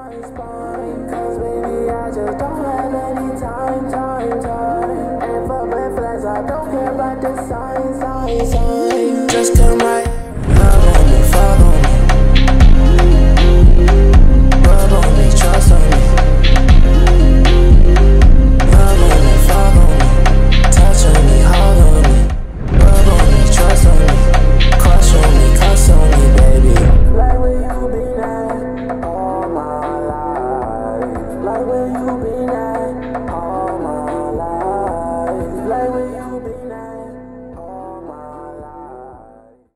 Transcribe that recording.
Cause baby, I just don't have any time. And for red flags, I don't care about the signs. Just come right